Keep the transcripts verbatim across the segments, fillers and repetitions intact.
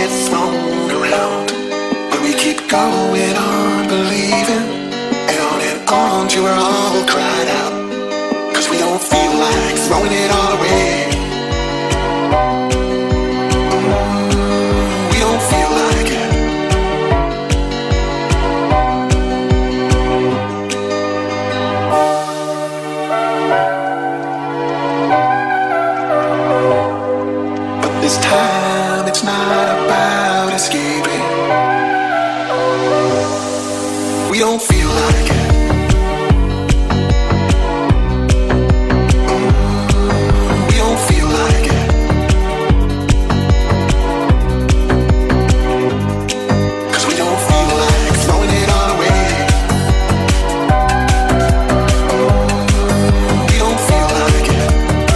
get thrown around, but we keep going on believing, and on and on till we're all cried out, 'cause we don't feel like throwing it all away. Mm, we don't feel like it. But this time it's not about escaping. We don't feel like it. We don't feel like it. 'Cause we don't feel like throwing it all away. We don't feel like it.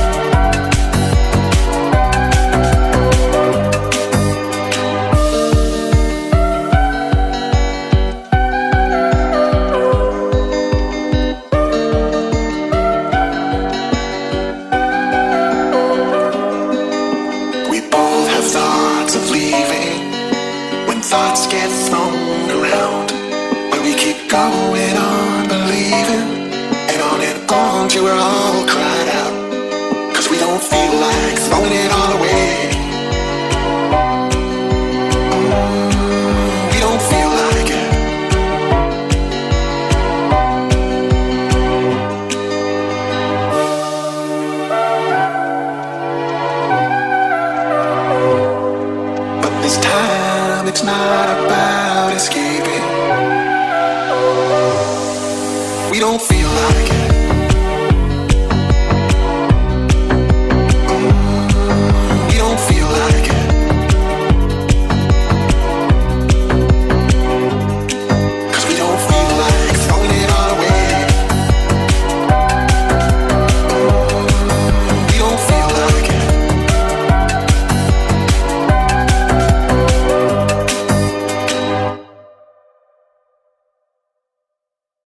We both have thoughts of leaving, when thoughts get thrown around, but we keep going on believing, and on and on till we're all cried out, 'cause we don't feel like throwing it all away. Mm, we don't feel like it. But this time it's not about escaping. We don't feel like it.